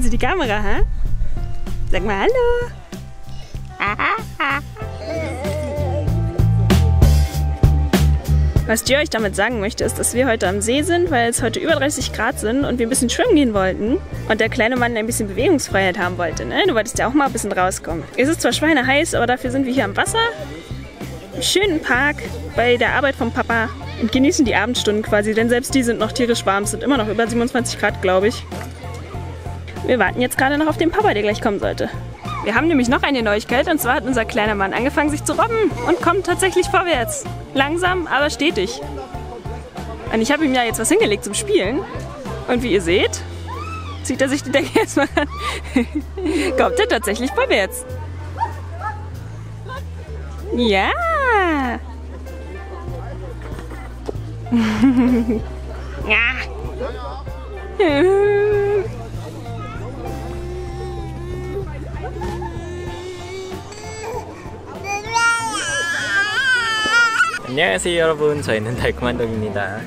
Sie die Kamera, hä? Sag mal hallo. Was Gio euch damit sagen möchte, ist, dass wir heute am See sind, weil es heute über 30 Grad sind und wir ein bisschen schwimmen gehen wollten. Und der kleine Mann ein bisschen Bewegungsfreiheit haben wollte, ne? Du wolltest ja auch mal ein bisschen rauskommen. Es ist zwar schweineheiß, aber dafür sind wir hier am Wasser, im schönen Park, bei der Arbeit vom Papa und genießen die Abendstunden quasi, denn selbst die sind noch tierisch warm. Es sind immer noch über 27 Grad, glaube ich. Wir warten jetzt gerade noch auf den Papa, der gleich kommen sollte. Wir haben nämlich noch eine Neuigkeit, und zwar hat unser kleiner Mann angefangen sich zu robben und kommt tatsächlich vorwärts. Langsam, aber stetig. Und ich habe ihm ja jetzt was hingelegt zum Spielen. Und wie ihr seht, zieht er sich die Decke erstmal an. Kommt er tatsächlich vorwärts. Ja! Ja! 안녕하세요 여러분, 저희는 달콤한독입니다.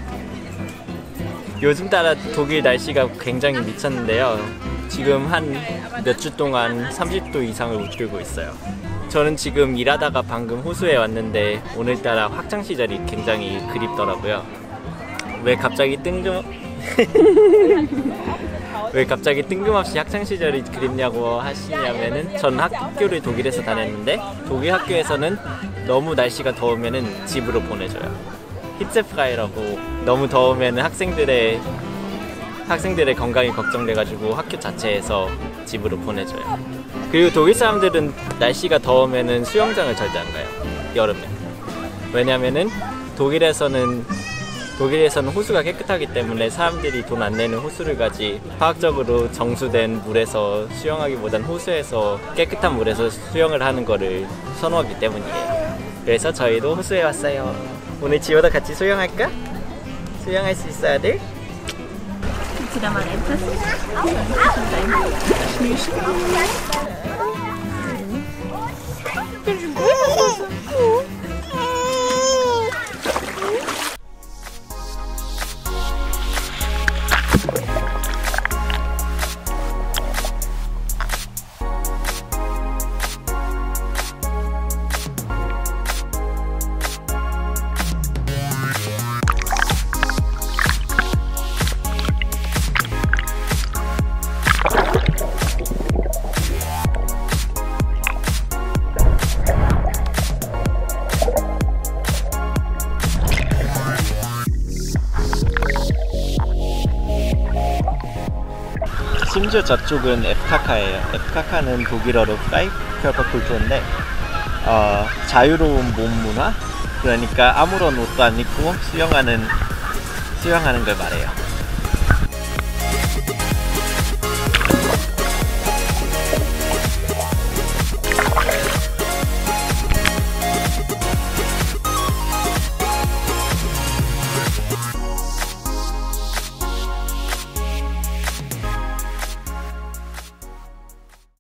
요즘 따라 독일 날씨가 굉장히 미쳤는데요. 지금 한 몇 주 동안 30도 이상을 웃돌고 있어요. 저는 지금 일하다가 방금 호수에 왔는데 오늘따라 학창시절이 굉장히 그립더라고요. 왜 갑자기 뜬금없이 학창시절이 그립냐고 하시냐면은 전 학교를 독일에서 다녔는데 독일 학교에서는 너무 날씨가 더우면은 집으로 보내줘요. 히츠프라이라고, 너무 더우면은 학생들의 건강이 걱정돼가지고 학교 자체에서 집으로 보내줘요. 그리고 독일 사람들은 날씨가 더우면은 수영장을 절대 안 가요. 여름에. 왜냐면은 독일에서는 호수가 깨끗하기 때문에 사람들이 돈 안 내는 호수를 가지, 화학적으로 정수된 물에서 수영하기보단 호수에서 깨끗한 물에서 수영을 하는 거를 선호하기 때문이에요. 그래서 저희도 호수에 왔어요. 오늘 지호도 같이 수영할까? 수영할 수 있어, 아들? Willst du da mal reinpassen? 심지어 저쪽은 에프카카예요. 에프카카는 독일어로 프라이커버쿨토인데 자유로운 몸 문화? 그러니까 아무런 옷도 안 입고 수영하는 걸 말해요.